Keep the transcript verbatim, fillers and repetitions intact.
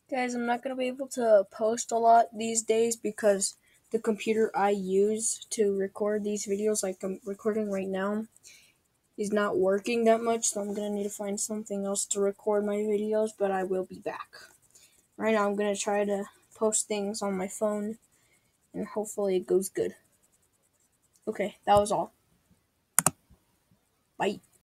Guys, I'm not going to be able to post a lot these days because the computer I use to record these videos, like I'm recording right now, is not working that much, so I'm going to need to find something else to record my videos, but I will be back. Right now, I'm going to try to post things on my phone, and hopefully it goes good. Okay, that was all. Bye.